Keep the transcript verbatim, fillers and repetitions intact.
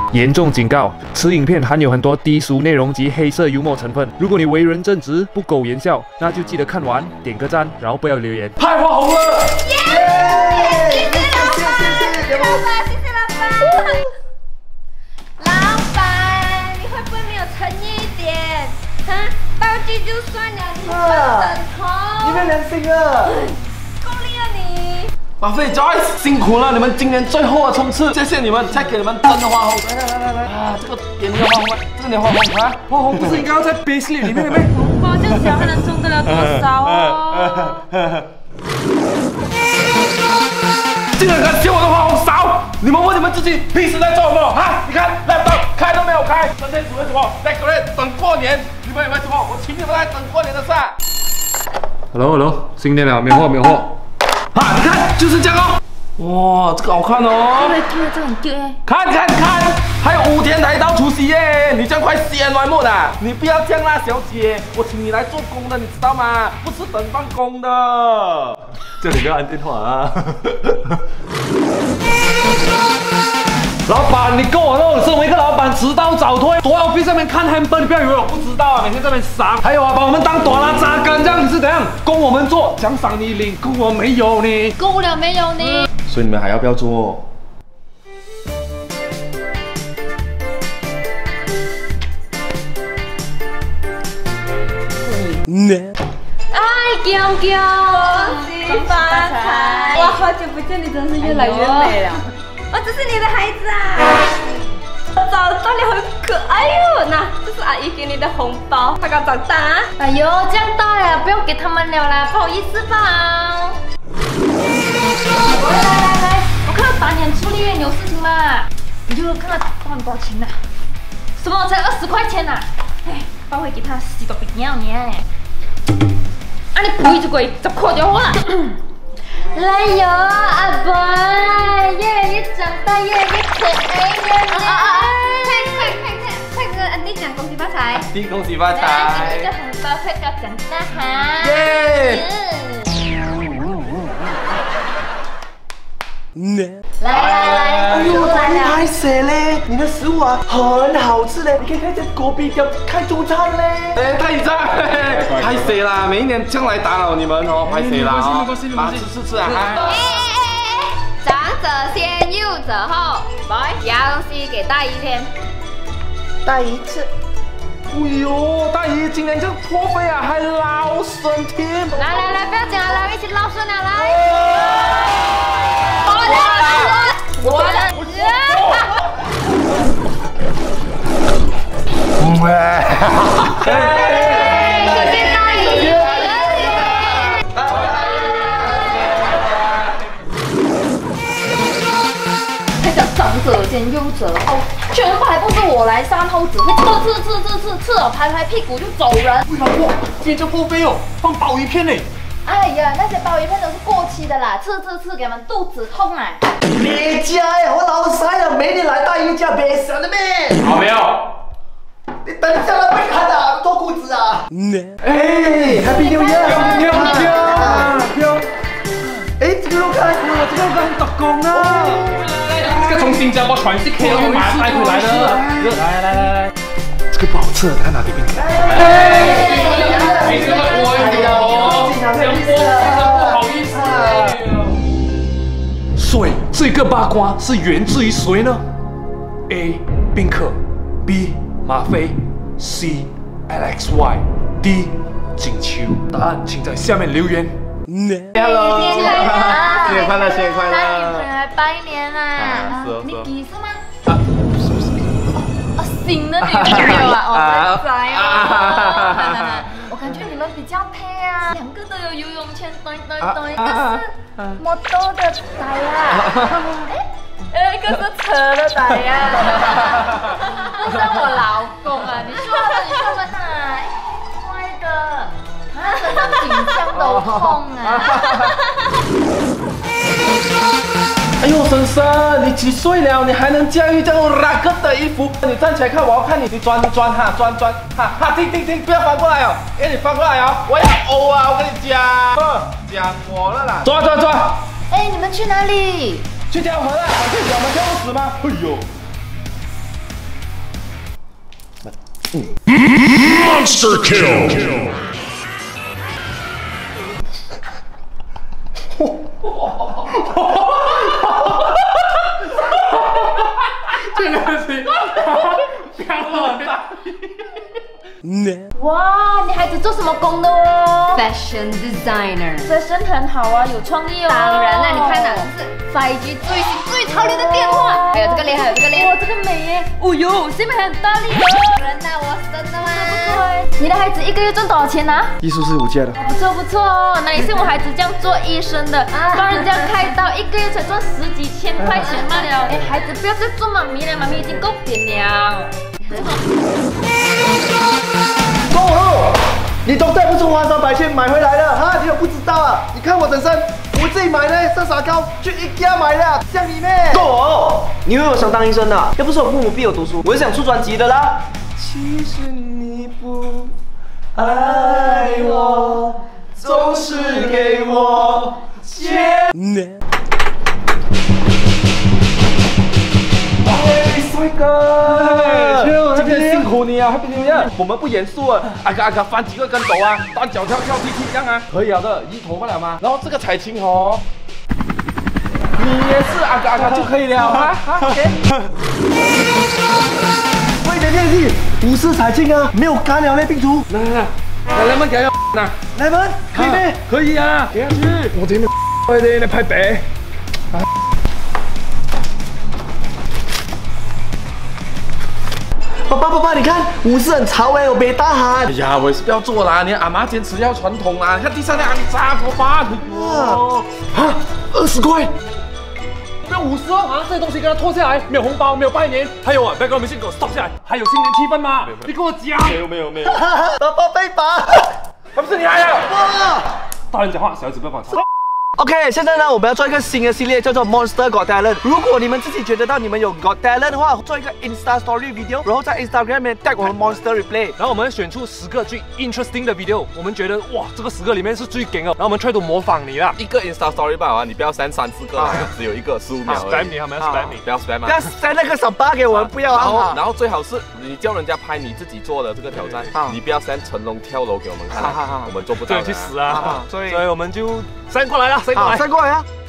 严重警告：此影片含有很多低俗内容及黑色幽默成分。如果你为人正直，不苟言笑，那就记得看完，点个赞，然后不要留言。 太花红了！ 耶！谢谢老板，谢谢老板，谢谢老板。老板，你会不会没有诚意一点？啊，道具就算了，你还枕头， 你没良心啊！ 够力啊你！ 马飞 Joyce 辛苦了，你们今年最后的冲刺，谢谢你们，再给你们真的花红。来来来来来啊，这个点你的花红，这个你的花红啊，花红不是应该要在 base 里面的吗？ 红包这样小还能中得了多少哦？ 竟然敢嫌我的花红少！你们问你们自己平时在做什么啊？你看 laptop 开都没有开，整天只会什么 decorate 等过年。你们有没有什么？我请你们来等过年的事。Hello Hello， 新年了，没有货没有货。啊，你看就是这样哦。哇，这个好看哦。 对对，这很对哎。 看看看，还有五天才到除夕耶！你这样快先完末的，你不要这样啦，小姐，我请你来做工的，你知道吗？不是等放工的。叫你不要按电话啊！老板，你跟我说，身为一个老板，迟到早退，躲在 office 上面看 hamper， 你不要以为我不知道啊！每天在那边赏，还有啊，把我们当朵拉扎根，这样你是怎样？供我们做，奖赏你领，供我没有你， 够了没有你？ 所以你们还要不要做？嗯。 哎，娇娇，恭喜发财！哇，好久不见，你真是越来越美了。哦，这是你的孩子啊！找到了，很可爱哟。那这是阿姨给你的红包，他刚长大啊。哎呦，这样大了，不用给他们了啦，不好意思吧。来来来来，我看到打你很出力，你有事情吗？你就看他包你多少钱呐？什么才二十块钱呐？哎，包回给他十个饼要你哎。啊，你不会就鬼，十块就好啦。来哟，阿伯，越来越长大，越来越可爱了呢！快快快快快跟安迪讲恭喜发财！ 安迪恭喜发财！ 来，给你一个红包，快高长大哈！ 耶！ 来来来， 哎呦， 来了！ 拍谁嘞？你的食物啊很好吃嘞，你可以开间锅比店开中餐嘞。哎，太子，拍谁啦？每一年这样来打扰你们哦，拍谁啦？没关系，没关系，吃吃吃啊！ 哎哎哎，长者先，幼者后，来，压东西给大姨先。 大姨吃。哎呦，大姨今年这破费啊，还捞身添。 来来来，不要讲了，一起捞顺了来。我的，我的，我的。谢谢大姨。这叫长者先，幼者后，全部还不是我来，三后只会吃吃吃吃吃吃了，拍拍屁股就走人。 喂，老婆，今天这破费哦，放鲍鱼片呢。 哎呀，那些鲍鱼片都是过期的啦，吃吃吃，给他们肚子痛啊！ 别家呀，我老晒了，每年来大姨家别想的咩？ 好没有？ 你等一下来不看啊，脱裤子啊！ 哎 ，Happy New Year！ 漂亮，漂！ 哎，这个肉看， 哇，这个很特工啊！这个从新加坡传去 K L 马带回来的。来来来来，这个不好吃，看哪里边？哎，没事，我有。不好意思。所以这个八卦是源自于谁呢 ？A. 宾客 B. 马飞 C. Alex Y D. 景秋。答案请在下面留言。Hello， 新年快乐！ 新年快乐，新年快乐！ 大女朋友来拜年啦！你几岁吗？啊，是不是？哦，新的女朋友啊！哦，在哦。我感觉你们比较配啊，两个都有游泳圈，对对对，一个是摩托的仔啊，哎，一个是车的仔啊，不是我老公啊！你说问，你说问啊，乖的，他身上紧张都痛啊！ 哎呦，婶婶，你几岁了？你还能驾驭这种拉克的衣服？你站起来看，我要看你，你转，你转哈，转转哈哈，停停停，不要翻过来哦！哎，你翻过来哦，我要呕啊！我跟你讲，讲我了啦！转转转！ 哎，你们去哪里？ 去跳河了，反正我们跳不死吗？哎呦！ Monster kill! 这个是刚好大。 哇，你孩子做什么工的哦 Fashion designer， ？Fashion 很好啊，有创意哦。 当然了，你看呐，这是 五 G 最新最潮流的电话，还有这个脸，还有这个脸， 哇，这个美耶！哦呦，是不是很大力哦？ 人呐，我真的吗？ 不错哎。你的孩子一个月赚多少钱啊？ 艺术是无价的。 不错不错哦，哪里像我孩子这样做医生的，帮人家开刀，一个月才赚十几千块钱罢了。哎，孩子不要再做妈咪了，妈咪已经够扁了。 过后，你都带不出花三百千买回来的哈？你都不知道啊？你看我整身，我自己买的上沙膏，去 IKEA 买的，像你妹。 够哦！你以为我想当医生啊？要不是我父母逼我读书，我是想出专辑的啦。其实你不爱我，总是给我牵连。哎，帅哥！ 今天辛苦你啊 ，Happy New Year！我们不严肃啊，阿哥阿哥翻几个跟斗啊，单脚跳跳踢踢这样啊，可以了的，一头发了吗？然后这个彩琴哦，你也是阿哥阿哥就可以了啊啊 ！OK。 喂，等电器，五四彩庆啊，没有干了那病毒。 来来来，来来们给要呐， 来们可以咩？ 可以啊，给下去。我哋快啲，你拍白。 爸爸爸爸，你看五四很潮哎，我没大喊。 哎呀，我也是不要做啦，你阿妈坚持要传统啦。你看地上那肮脏头发，哇， 啊，二十块。 不要五十哦啊！这些东西给他拖下来，没有红包，没有拜年，还有啊，不要给我们信给我 stop 下来，还有新年气氛吗？你跟我讲， 没有没有没有， 爸爸被罚， 还不是你害的！ 哇！ 大人讲话，小孩子不要管他。 OK， 现在呢，我们要做一个新的系列，叫做 Monster Got Talent。如果你们自己觉得到你们有 Got Talent 的话，做一个 Insta Story video， 然后在 Instagram 里面 tag 我们 Monster Replay， 然后我们选出十个最 interesting 的 video， 我们觉得哇，这个十个里面是最顶的，然后我们 try to 模仿你啦。 一个 Insta Story 吧啊，你不要删三四个啦，只有一个十五秒。 spam 你，他们要 spam 你， 不要 spam 不要塞那个小八给我们，不要然后啊。 然后最好是你叫人家拍你自己做的这个挑战，你不要 send 成龙跳楼给我们看，我们做不到。 对，去死啊！ 所以所以我们就 send 过来了，send 过来塞过来啊。